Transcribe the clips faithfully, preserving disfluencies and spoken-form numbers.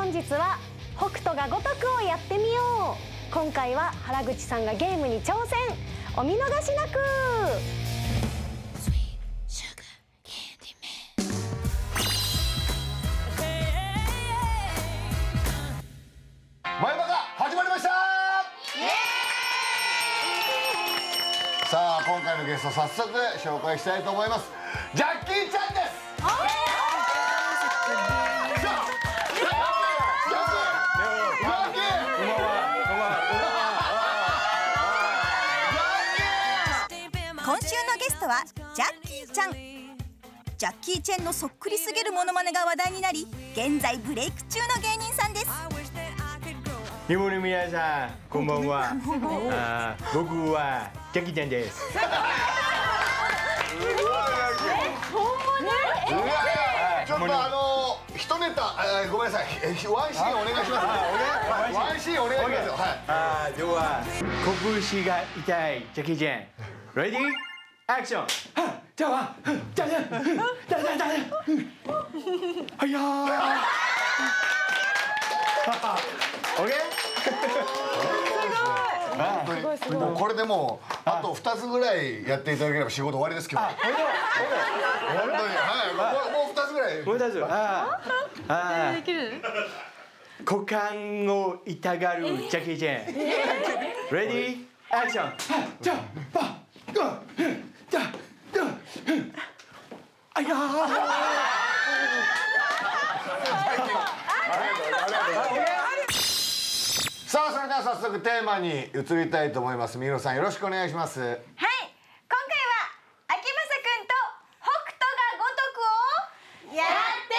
本日は北斗が如くをやってみよう。今回は原口さんがゲームに挑戦。お見逃しなく。 前歯が始まりました。さあ今回のゲスト早速紹介したいと思います。ジャッキーちゃんです。 今週のゲストはジャッキーちゃん。ジャッキー・チェンのそっくりすぎるモノマネが話題になり、現在ブレイク中の芸人さんです。 日本の皆さん、こんばんは。あ僕はジャッキーちゃんです。 ちょっとあの一ネタごめんなさい。ワンシーンお願いします。ワンシーンお願いしますよ。 あでは拳が痛いジャッキーちゃん。レディーアクション。じゃあじゃあじゃあじゃあじゃあはいやー。オッケー。 もうこれでもうあとふたつぐらいやっていただければ仕事終わりですけど。本当にはいもうふたつぐらい。 もうふたつ。ああ。できる？股間を痛がるジャッキーちゃん。レディーアクション。じゃあばじゃあじゃああいやー。 さあそれでは早速テーマに移りたいと思います。みひろさんよろしくお願いします。 はい、今回は秋政くんと北斗が如くをやって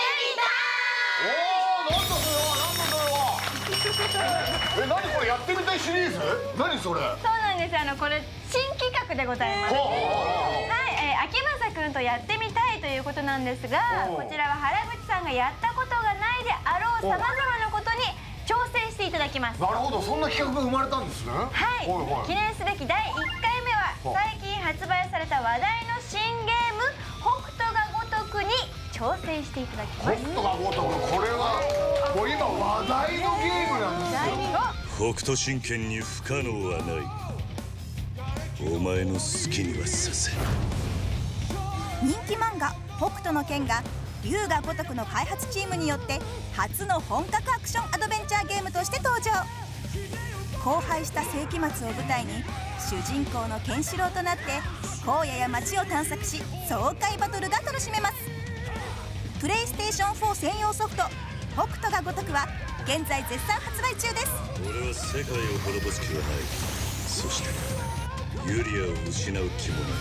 みた。 おお、なんだそれは、なんだそれは。え、何これやってみたいシリーズ？何それ？ そうなんです。あのこれ新企画でございます。はい、えー、秋政くんとやってみたいということなんですが、こちらは原口さんがやったことがないであろうさまざまなことに挑戦していただきます。 なるほど、そんな企画が生まれたんですね。 はい、記念すべきだいいっかいめは最近発売された話題の新ゲーム北斗が如くに挑戦していただきます。 北斗が如く、これはもう今話題のゲームなんですよ。 北斗神拳に不可能はない。お前の好きにはさせ。 人気漫画北斗の拳が龍が如くの開発チームによって初の本格アクションアドベンチャーゲームとして登場。荒廃した世紀末を舞台に主人公のケンシロウとなって荒野や街を探索し爽快バトルが楽しめます。プレイステーションフォー専用ソフト「北斗が如く」は現在絶賛発売中です。 俺は世界を滅ぼす気はない。そしてユリアを失う気もない。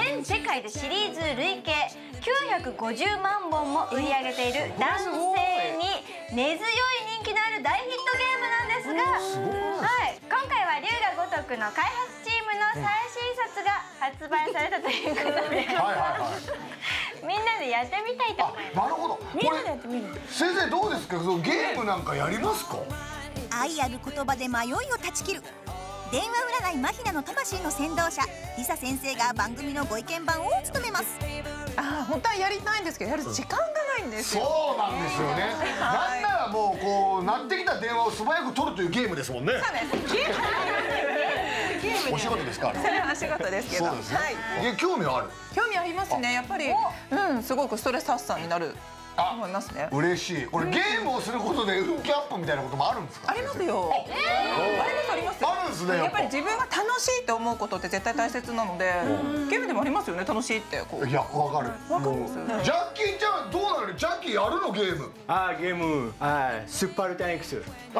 全世界でシリーズ累計きゅうひゃくごじゅうまんぼんも売り上げている男性に根強い人気のある大ヒットゲームなんですが、はい、今回は龍が如くの開発チームの最新作が発売されたということで、みんなでやってみたいと思います。 なるほど。みんなでやってみる。先生どうですか、そのゲームなんかやりますか？ 愛ある言葉で迷いを断ち切る電話占いマヒナの魂の先導者リサ先生が番組のご意見番を務めます。 ああ、本当はやりたいんですけどやる時間がないんですよ。 そうなんですよね。なんならもうこう鳴ってきた電話を素早く取るというゲームですもんね。 そうです。ゲームゲームお仕事ですか？ それはお仕事ですけど。 そうですね。興味はある？ 興味ありますね。やっぱりうんすごくストレス発散になる。思いますね。 嬉しい。これゲームをすることで運気アップみたいなこともあるんですか？ ありますよ。ありますあります。 あるんですね。 やっぱり自分が楽しいと思うことって絶対大切なので、ゲームでもありますよね。楽しいってこう。 いやわかる。 わかります。 ジャッキーちゃんどうなの？ジャッキーやるのゲーム？ あーゲームあースーパールタン X。 キャ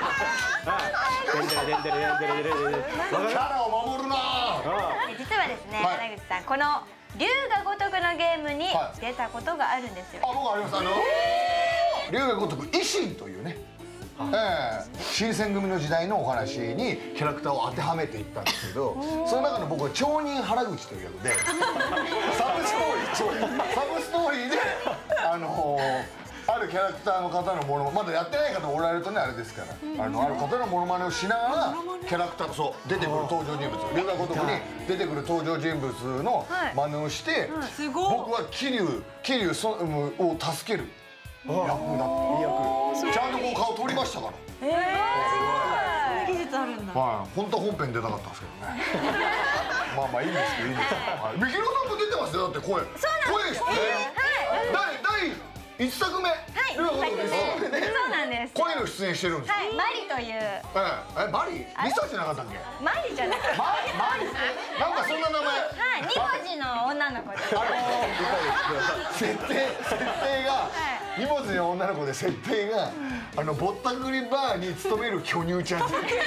ラを守るな。 実はですね、原口さんこの龍が如くのゲームに出たことがあるんですよ。 あ、僕あります。あの龍が如く維新というね、ええ新選組の時代のお話にキャラクターを当てはめていったんですけど、その中の僕は町人原口という役でサブストーリーサブストーリーであのあるキャラクターの方のものまだやってない方おられるとねあれですから、あのある方のモノマネをしながらキャラクターそう出てくる登場人物龍が如くに出てくる登場人物の真似をして、僕は桐生桐生そを助ける役だったちゃんとこう顔取りましたからえー、すごい技術あるんだ。 はい本当は本編出たかったんですけどねまあまあいいんですけどいいんですけどみきのさんも出てますよだって声声ですね第第一作目はいそうなんです。 声の出演してるんですよ。 はい、マリという。 ええ、マリ？リサじゃなかったっけ？ マリじゃなくて。 マリ？マリ？なんかそんな名前。 はい、二文字の女の子です。 設定設定が二文字の女の子で設定があのぼったくりバーに勤める巨乳ちゃん。ぼったくり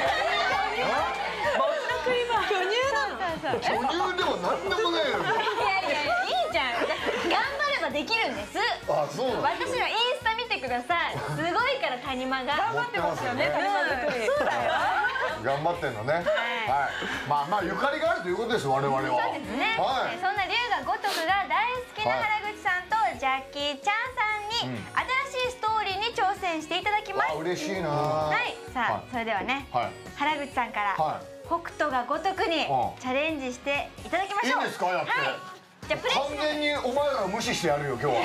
バー。巨乳なの。 巨乳でもなんでもないよ。 いやいやいいじゃん。頑張ればできるんです。 あ、そうなん私のインスタ見てください。すごいから谷間が。 頑張ってますよね。谷間作り。そうだよ。頑張ってんのね。はい。まあまあゆかりがあるということです我々は。 そうですね。はい。そんな龍が如くが大好きな原口さんとジャッキーちゃんさんに新しいストーリーに挑戦していただきます。 あ、嬉しいな。 はい。さあそれではね、原口さんから北斗が如くにチャレンジしていただきましょう。 いいんですかやって。 じゃあプレイ。 完全にお前らを無視してやるよ今日は。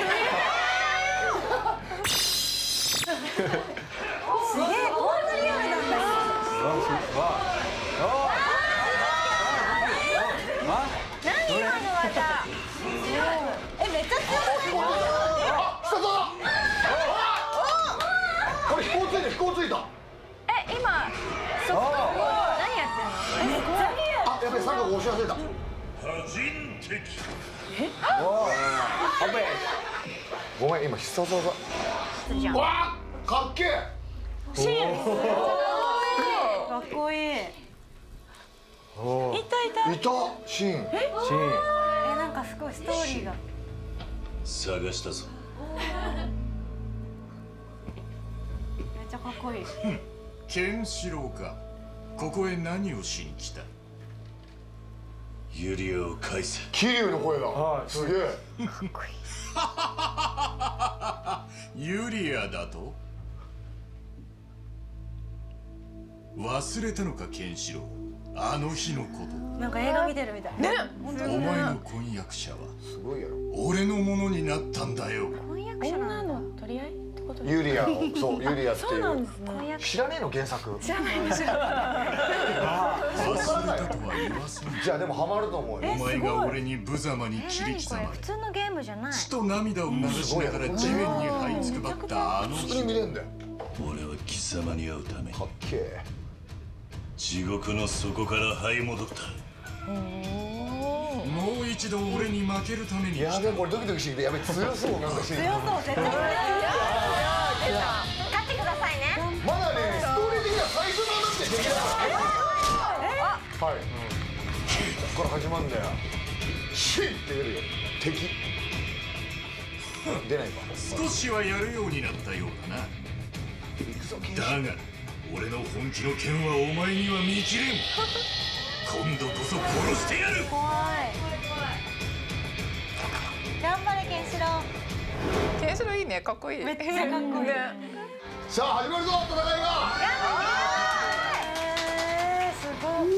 すげえ、こんなリアルなんだ。 何今の技。 え、めっちゃ強い。 あ、来たぞ。これ飛行ついた飛行ついた。 え、今そこ何やってんの？ あ、やべえ三角押し忘れた。え？ごめん今必殺技。わあ、かっけえ。 シーン。かっこいい。いたいた。 いたシーン。 え？シーン。え、なんかすごいストーリーが。 探したぞ。 めっちゃかっこいい。 ケンシロウか。ここへ何をしに来た？ユリアを返せ。 桐生の声だ。すげえ。 かっこいい。 ユリアだと？忘れたのかケンシロウ。あの日のこと。 なんか映画見てるみたい。ね。 お前の婚約者はすごいやろ。 俺のものになったんだよ。 婚約者なの取り合いってこと？ ユリアをそうユリアっていう。 そうなんですね。 知らねえの原作。 知らない知らない。 忘れたとは言わせん。 じゃあでもハマると思うよ。 お前が俺に無様に切り刻まれ、 普通のゲームじゃない。 血と涙を流しながら地面に這いつくばったあの普通日。 に見れんだよ。 俺は貴様に会うためにかっけえ。 地獄の底から這い戻った。もう一度俺に負けるために。 やべえこれドキドキしてきてやべえ強そうなんかしてる。 強そう絶対強そう。勝ってくださいね。 まだねストーリー的には最初の話でできないから。はい。ここから始まるんだよ。シーって出るよ。敵。出ないか。 少しはやるようになったようだな。だが俺の本気の剣はお前には見切れん。今度こそ殺してやる。 怖い。頑張れケンシロウ。 ケンシロウいいね、かっこいい。 めっちゃかっこいい。 さあ始まるぞ戦いが。 えー、すごい。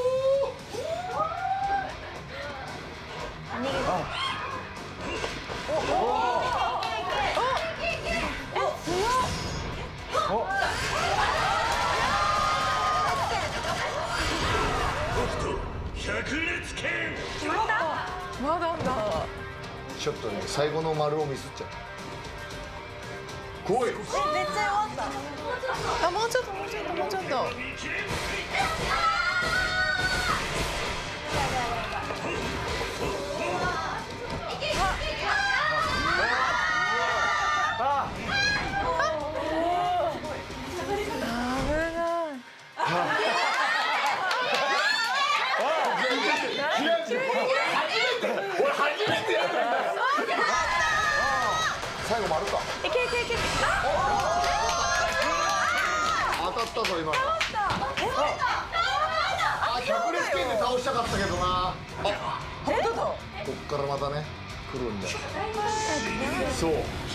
逃げた。おお。え、強っ。 百裂剣。 決まった。 まだだ。 ちょっとね最後の丸をミスっちゃった。来い。 めっちゃ弱った。 あ、もうちょっともうちょっともうちょっと。 最後丸か。 いけいけいけ。 当たったぞ今の。あ、百裂剣で倒したかったけどな。あ、こっからまたね来るんだよ。そう。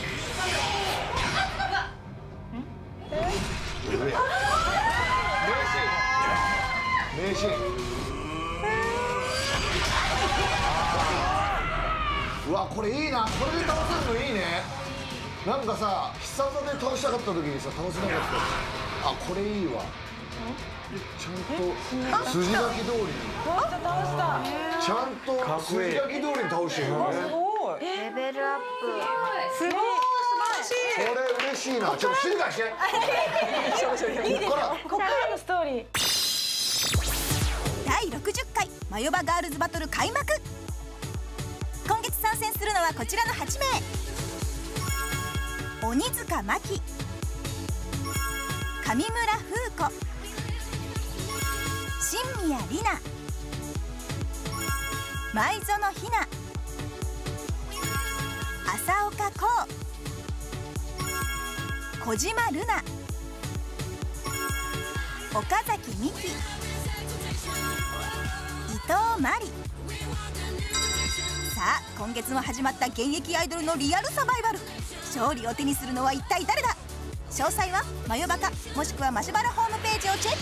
名シーン。うわこれいいな。これで倒せるのいいね。 なんかさ必殺で倒したかった時にさ倒せなかった。あ、これいいわ。ちゃんと筋書き通りに倒した倒した。 ちゃんと筋書き通りに倒してるよね。 すごい。 レベルアップ。 すごい素晴らしい。 これ嬉しいな。ちょっと静かにして。 いいですよ。 こっからここからのストーリー。 だいろくじゅっかいマヨバガールズバトル開幕。今月参戦するのはこちらのはちめい。鬼塚真希、上村風子、新宮里奈、前園ひな、浅岡幸、小島瑠奈、岡崎美希、伊藤真理。さあ今月も始まった現役アイドルのリアルサバイバル。勝利を手にするのは一体誰だ。詳細はマヨバカもしくはマシュバラホームページをチェック。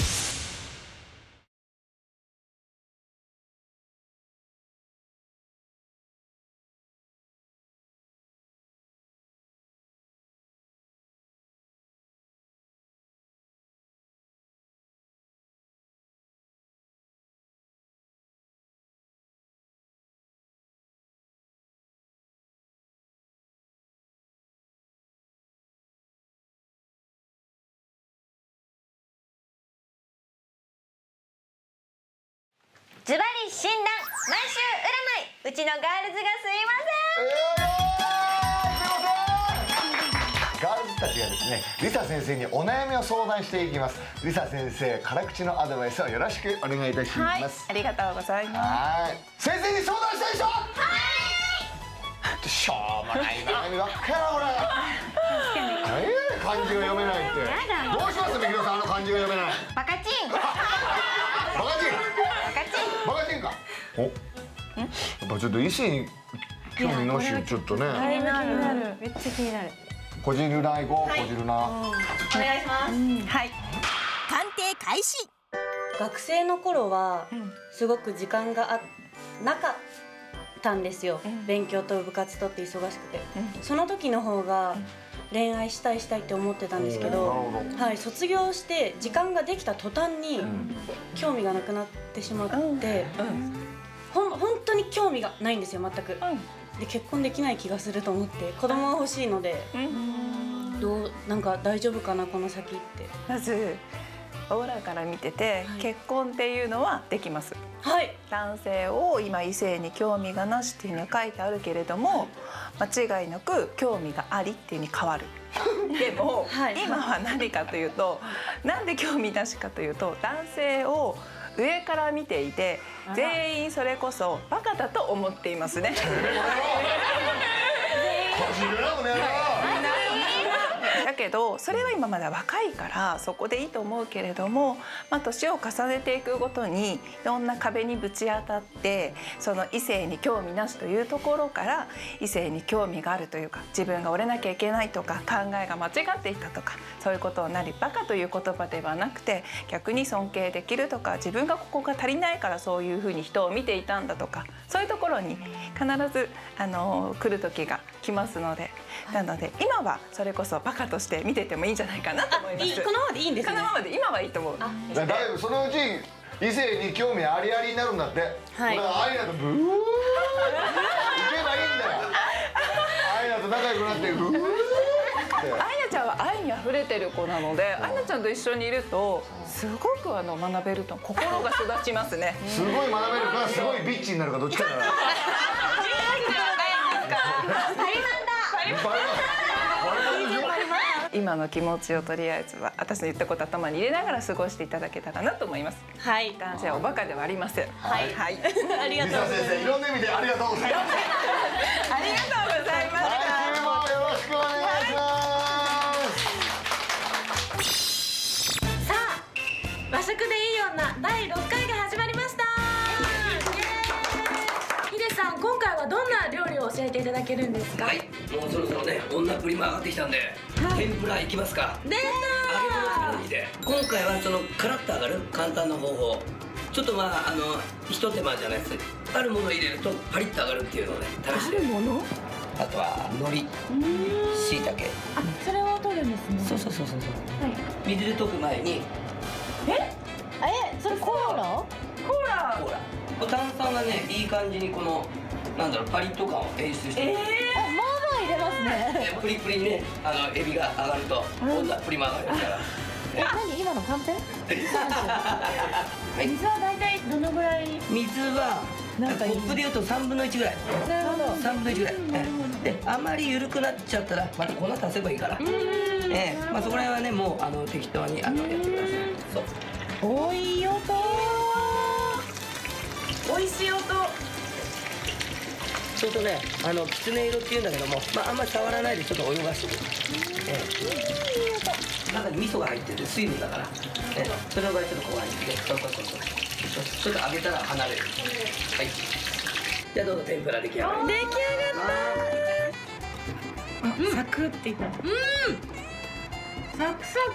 ズバリ診断毎週占いうちのガールズがすいません。 ガールズたちがですね、リサ先生にお悩みを相談していきます。リサ先生、辛口のアドバイスをよろしくお願いいたします。 はい、ありがとうございます。 はい。先生に相談したい人。はい。しょうもない悩みばっかりだこれ。何や漢字が読めないって。どうしますみきのさん、あの漢字が読めない。 バカチン。 バカチン。 バカチン。 バカチンか。お。やっぱちょっと医師に興味なしちょっとね。 だいぶ気になる。めっちゃ気になる。 こじるないご、こじるな。 お願いします。 はい。 鑑定開始。 学生の頃はすごく時間があなかったんですよ、うん、勉強と部活とって忙しくて、うん、その時の方が恋愛したいしたいって思ってたんですけど、はい、卒業して時間ができた途端に興味がなくなってしまって、うんうん、ほん本当に興味がないんですよ全く、うん、で結婚できない気がすると思って子供が欲しいので、うん、どうなんか大丈夫かなこの先って。 まずオーラから見てて、はい、結婚っていうのはできます。 はい。 男性を今異性に興味がなしっていうのは書いてあるけれども、間違いなく興味がありっていうに変わる。でも、はい、今は何かというと、なんで興味なしかというと、男性を上から見ていて全員それこそバカだと思っていますね。だけどそれは今まだ若いからそこでいいと思うけれども、まあ、年を重ねていくごとにいろんな壁にぶち当たってその異性に興味なしというところから異性に興味があるというか、自分が折れなきゃいけないとか考えが間違っていたとか、そういうことになりバカという言葉ではなくて逆に尊敬できるとか、自分がここが足りないからそういうふうに人を見ていたんだとか、そういうところに必ずあの来る時が来ますので、なので今はそれこそバカとして見ててもいいんじゃないかなと思います。 このままでいいんですね。 このままで今はいいと思う。 だいぶそのうち異性に興味ありありになるんだって。はい。アイナとブーいけばいいんだよ。アイナと仲良くなってブー。 アイナちゃんは愛に溢れてる子なので、アイナちゃんと一緒にいるとすごくあの学べると、心が育ちますね。 すごい学べるか、すごいビッチになるか、どっちかだな。 今の気持ちをとりあえずは私の言ったこと頭に入れながら過ごしていただけたらなと思います。 はい。 男性はおバカではありません。 はい。はい。ありがとうございます。 先生、いろんな意味でありがとうございます。 ありがとうございました。 来週もよろしくお願いします。 さあ、和食でいい女だいろっかいが始まりました。ヒデさん、今回はどんな料理を教えていただけるんですか。 はい、もうそろそろね、女プリも上がってきたんで、はい、天ぷらいきますか。 出たー。揚げ物で今回はそのカラッと揚がる簡単な方法、ちょっとまああのひと手間じゃないです。あるものを入れるとパリッと揚がるっていうのをね試して。あるもの？ あとは海苔、しいたけ。 あ、それを取るんですね。 そうそうそうそうそう。水で溶く前に。 え？え、それコーラ？コーラ。 コーラ。炭酸がね、いい感じにこのなんだろうパリッと感を演出してる。 ええー、まあまあ入れますね。 プリプリにね、あのエビが上がると、温度プリも上がりますから。 え、何今の寒天？ はい。 水は大体どのぐらい？ 水はコップでいうと三分の一ぐらい。 なるほど。 三分の一ぐらい。で、あまり緩くなっちゃったらまた粉足せばいいから。ええ、まあそこら辺はねもうあの適当にあのやってください。そう。 おいい音。おいしい音。 ちょっとね、あのきつね色っていうんだけども、まああんまり触らないでちょっと泳がしてくる。ええ。中に味噌が入ってて水分だから。ええ、それの場合ちょっと怖いんで、そうそうそうそう。ちょっと揚げたら離れる。はい。じゃあどうぞ天ぷら出来上がり。 出来上がった。サクっていった。うん。サクサ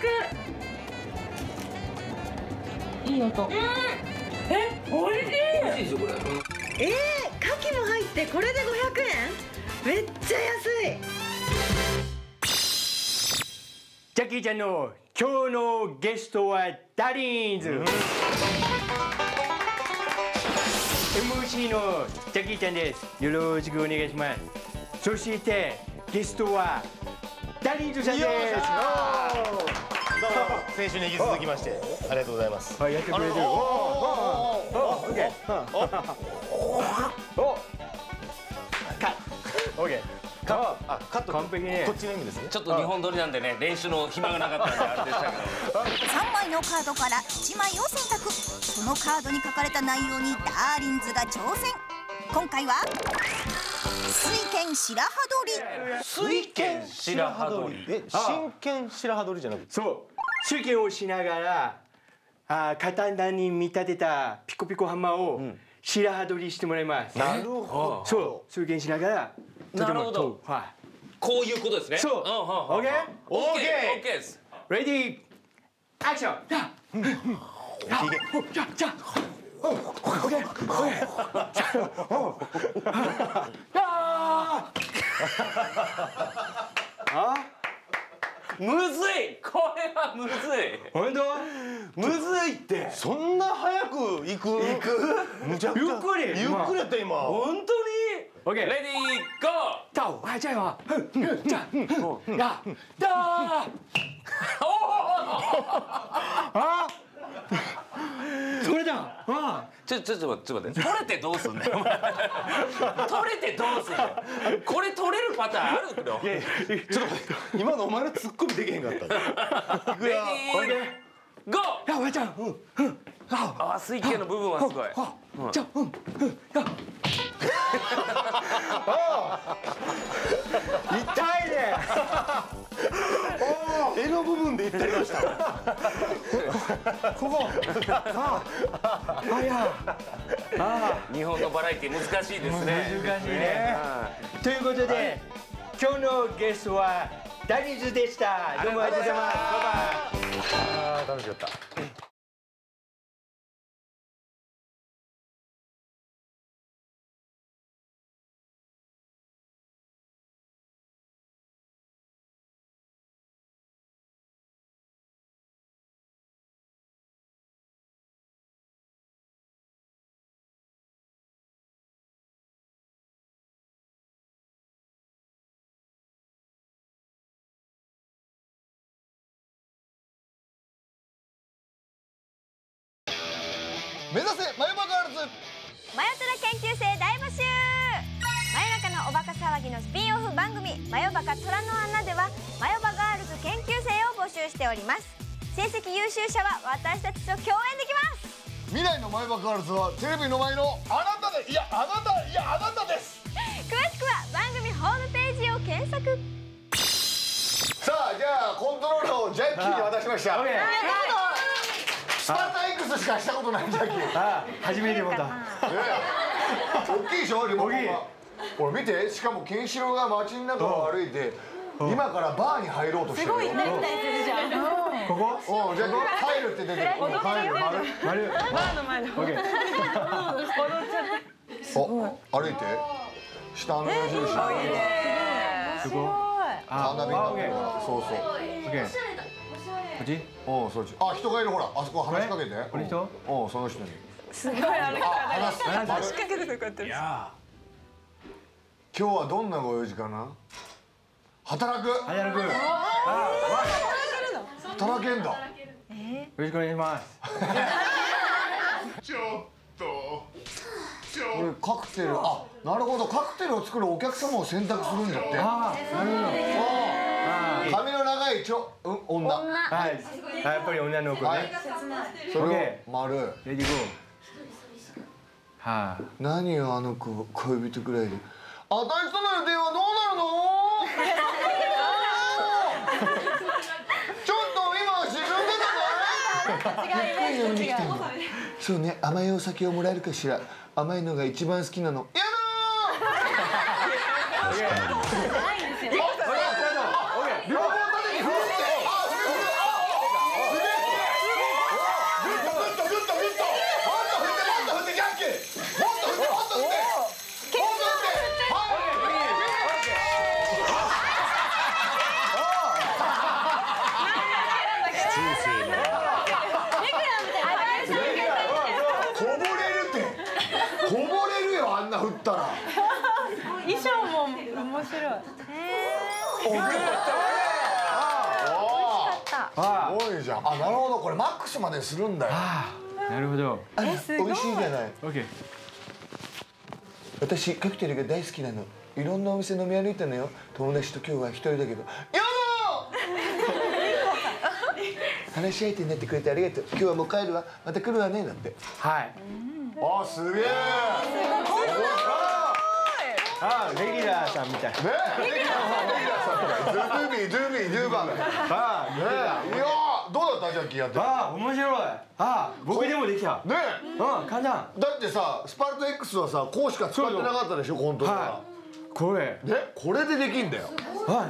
ク。いい音。うん。え、おいしい。 美味しいでしょこれ。 えー、牡蠣も入ってこれでごひゃくえん？めっちゃ安い。 ジャッキーちゃんの今日のゲストはダリーンズ。エムシー のジャッキーちゃんです。よろしくお願いします。そしてゲストはダリーンズさんです。 どうも先週に引き続きましてありがとうございます。 はい、やってくれてる。おおおおオッケー。おおカット。オッケー。カット。あ、カット。完璧ね。こっちの意味ですね。 ちょっと日本撮りなんでね、練習の暇がなかったんであれでしたけど。 さんまいのカードからいちまいを選択。そのカードに書かれた内容にダーリンズが挑戦。今回は水拳白羽取り。 水拳白羽取り。え、真剣白羽取りじゃなくて。 そう。水拳をしながら、あ、刀に見立てたピコピコハンマーを白羽取りしてもらいます。 なるほど。 そう、水拳しながら。 なるほど。はい。こういうことですね。 そう。オッケー。 オッケー。オッケーです。 レディー。アクション。や。や。じゃ、じゃ。オッケー。オッケー。ああ。 むずい。これはむずい。 本当？ むずいって。そんな早く行く？行く？むちゃくちゃ。 ゆっくり。 ゆっくりやった今。 本当に？ オッケー。 レディーゴー。 走，哎，这样啊，哼，这样，呀，哒，啊，取れた。あ、 ちょちょちょちょ待って。取れてどうすんだよ。取れてどうすんだよ。これ取れるパターンあるの？ いやいや、ちょっと待って。今のお前のツッコミできへんかった。いくよ。 レディーゴー。 や、おばちゃん。うんうん。 ああ、水拳の部分はすごい。 じゃ、うんうん。や。痛いね。 絵の部分で言ってました。 ここ。ああ、や。ああ、日本のバラエティ難しいですね。 難しいね。ということで、今日のゲストはダニーズでした。どうもありがとうございます。バイバイ。 ああ、楽しかった。 目指せマヨバガールズ。 マヨトラ研究生大募集。真夜中のおバカ騒ぎのスピンオフ番組マヨバカ虎の穴ではマヨバガールズ研究生を募集しております。成績優秀者は私たちと共演できます。 未来のマヨバガールズはテレビの前のあなたで、いやあなた、いやあなたです。 詳しくは番組ホームページを検索。 さあ、じゃあコントローラーをジャッキーに渡しました。スパタ X しかしたことないジャッキー。 あ、初めて見た。 大きいでしょ、リモコンが。ほら見て、しかもケンシロウが街の中を歩いて今からバーに入ろうとしてるよ。すごいね、みたいするじゃん。ここ？うん、じゃあ入るって出てる。入る、丸、丸。バーの前の。オッケー。お、歩いて。 下の矢印。 すごい。 カーナビになってるから。そうそう。 オッケー。こっち？ おうそっち。あ人がいるほらあそこ話しかけて。 この人？ おうその人に。 すごいあれ話す。 話しかけてくれてる。 今日はどんなご用事かな。働く。 働く。 働けんだ。 よろしくお願いします。 ちょっとちこれカクテル、あ、なるほど、カクテルを作るお客様を選択するんだって。 ああ、なるほど。 髪の長いちょ、うん、女。 はい。やっぱり女の子ね。 それを丸。 レディーゴー。はあ。 何よあの子、恋人くらいで。あたしとの予定はどうなるの？ちょっと今沈んでたね。そうね、甘いお酒をもらえるかしら。甘いのが一番好きなの。やだー。ないんですよ。両方縦に振って。グッとグッとグッとグッと。もっと振ってもっと振ってジャッキー。もっと振ってもっと振って。もっと振って。こぼれるよあんな振ったら。 衣装も面白い。へえ。おいしかった。 すごいじゃん。あ、なるほど、これマックスまでするんだよ。 なるほど。 え、すごい。美味しいじゃない。 オッケー。 私カクテルが大好きなの。いろんなお店飲み歩いたのよ。友達と今日は一人だけど。やだー。話し相手になってくれてありがとう。今日はもう帰るわ。また来るわねだって。 はい。 あ、すげえ。 あ、レギュラーさんみたい。ね、 レギュラーさんみたい。ドゥービードゥービードゥーバー。あ、ね、いや、どうだったジャッキーやって。 あ、面白い。あ、僕でもできた。ね、うん、簡単。 だってさ、スパルタ X はさ、こうしか使ってなかったでしょ、コントローラー。 これ。 ね、これでできんだよ。 はい。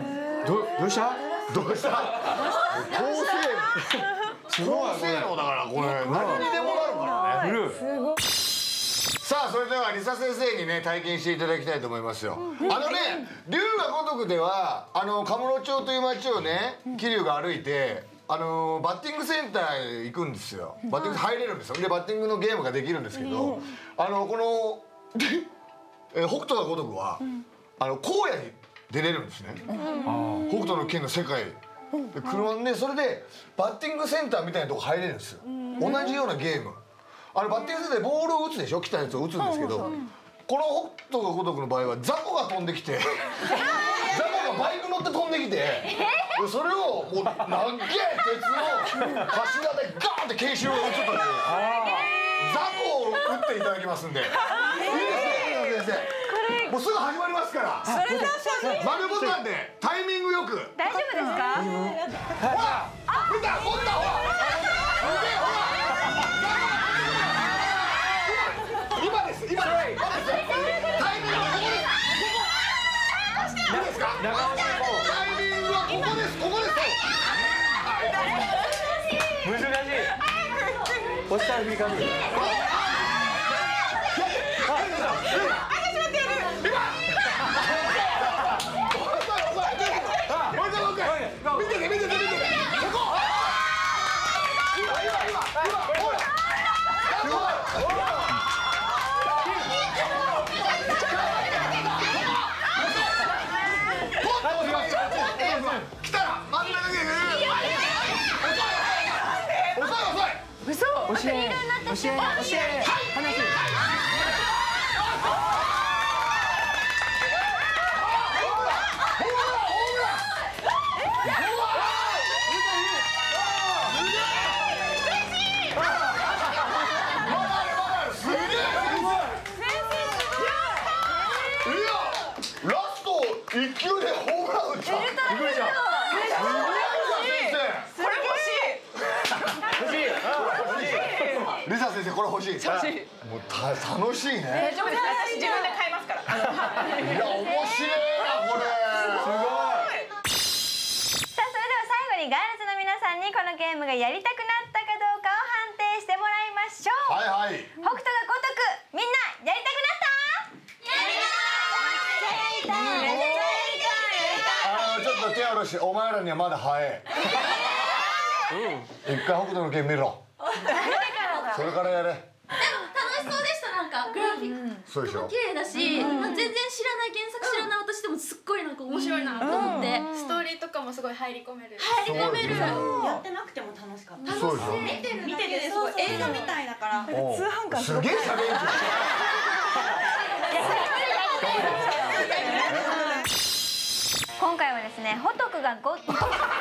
ど、どうした？ どうした？高性能。高性能だから、これ、何にでもなるからね。すごい。さあそれではリサ先生にね体験していただきたいと思いますよ。あのね龍が如くではあのカムロ町という町をね桐生が歩いてあのバッティングセンターへ行くんですよ。バッティング入れるんですよ。でバッティングのゲームができるんですけどあのこのえ北斗が如くはあの荒野に出れるんですね。北斗の拳の世界で車でそれでバッティングセンターみたいなとこ入れるんですよ。同じようなゲーム。あれバッティングセンターでボールを打つでしょ、来たやつを打つんですけど、この北斗が如くの場合は雑魚が飛んできて雑魚がバイク乗って飛んできてそれをもう長い鉄の柱でガーンってケンシロウが打つという雑魚を打っていただきますんでいいですね、先生。もうすぐ始まりますから。それじゃ丸ボタンでタイミングよく。 大丈夫ですか？ ほら、見た、ほら、ほら。今です、今です。タイミングはここです。ここ。いいですか？タイミングはここです、ここです。 難しい。押したら振りかぶる。 見てて見てて見てて。ここ。今今今今ほら。すごい。来たら真ん中で。遅い遅い。 嘘。 教え教え教え話す。 一球でホームラン打った。すごいじゃん。すごいじゃん先生。 これ欲しい。 欲しい。欲しい。 リサ先生これ欲しい。欲しい。もうた楽しいね。 大丈夫です。私自分で買いますから。 いや面白いなこれ。すごい。 さあそれでは最後にガールズの皆さんにこのゲームがやりたくなったかどうかを判定してもらいましょう。 はいはい。 北斗が如くみんなやりたくなった？やりたー。 ろしい、お前らにはまだ早い。一回北斗の拳見ろ。それからやれ。 でも楽しそうでした。なんかグラフィックそうでしょ。 綺麗だし、まあ全然知らない原作知らない私でもすっごいなんか面白いなと思って、ストーリーとかもすごい入り込める。入り込める。 やってなくても楽しかった。 そうでしょ。 見てる見てるすごい映画みたいだから。 通販館すげえ喋るじゃん。 今回はですね、ホトクがごあ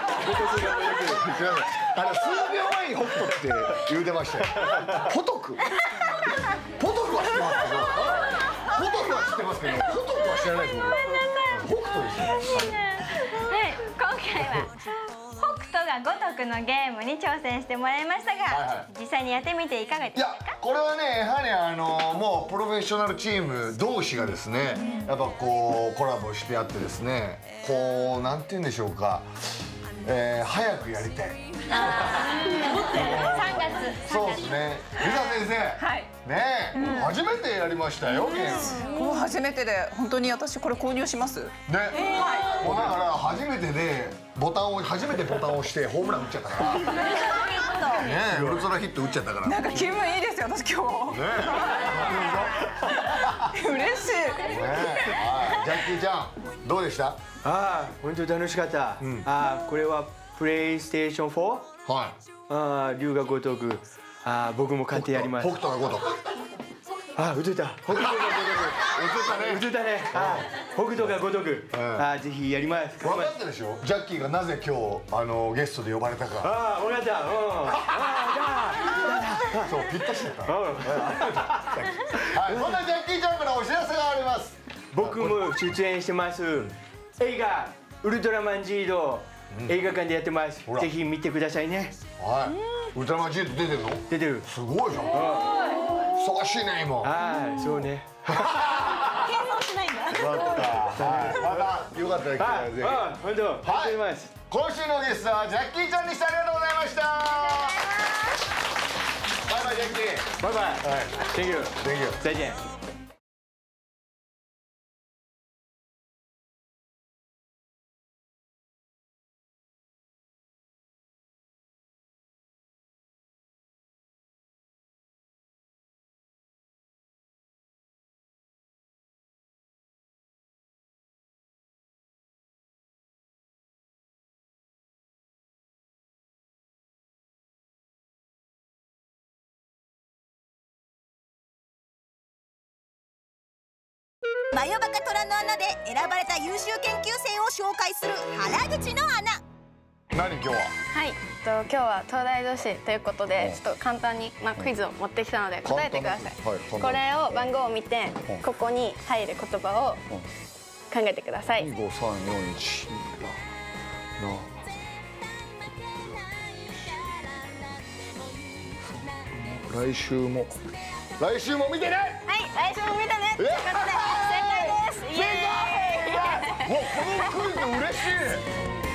の数秒前に北斗って言うてましたよ。ポトク。ポトクは知ってますけど。ポトクは知ってますけど、ポトクは知らないですよ。北斗ですよ。 はい、今回は北斗がごとくのゲームに挑戦してもらいましたが、はいはい、実際にやってみていかがでしたか？ いや、これはね、やはりあのもうプロフェッショナルチーム同士がですね、やっぱこうコラボしてやってですね、こうなんて言うんでしょうか、えー、早くやりたい。 さんがつ。 そうですね。リサ先生。はい。ねえ、うん、初めてやりましたよ。ゲーム。 もう初めてで、本当に私これ購入します。ね。 はい。もうだから初めてでボタンを初めてボタンを押してホームラン打っちゃったから。ねえ、ウルトラヒット打っちゃったから。 なんか気分いいですよ、私今日。ねえ。嬉しい。ねえ。はい。ジャッキーちゃん、どうでした？ああ、本当楽しかった。うん、ああ、これはプレイステーションフォー？はい。ああ、龍が如く。ああ、僕も買ってやります。 北斗が如く。 ああ、打てた。北斗が如く。打てたね。ああ、北斗が如く。ああ、ぜひやります。 分かったでしょ？ジャッキーがなぜ今日あのゲストで呼ばれたか。 ああ、分かった。うん。ああ、そう、ぴったしだった。はい、そんなジャッキーちゃんからお知らせがあります。 僕も出演してます。映画ウルトラマンジード、映画館でやってます。ぜひ見てくださいね。 はい。ウルトラマンジード出てるの？ 出てる。 すごいじゃん。忙しいね今。 ああ、そうね。 謙遜しないんだ。 よかった。はい。またよかったら来てください。 ああ、本当。はい。 今週のゲストはジャッキーちゃんでした。ありがとうございました。バイバイジャッキー。 バイバイ。はい。Thank you。 Thank you。 再见。 マヨバカ虎の穴で選ばれた優秀研究生を紹介する原口の穴。 何今日は？ はい、と今日は東大女子ということで、ちょっと簡単にまあクイズを持ってきたので答えてください。これを番号を見て、ここに入る言葉を考えてください。 にごさんよんいち来週も来週も見てね。 はい、来週も見てね。ということで正解です。 正解。もうこのクイズ嬉しい。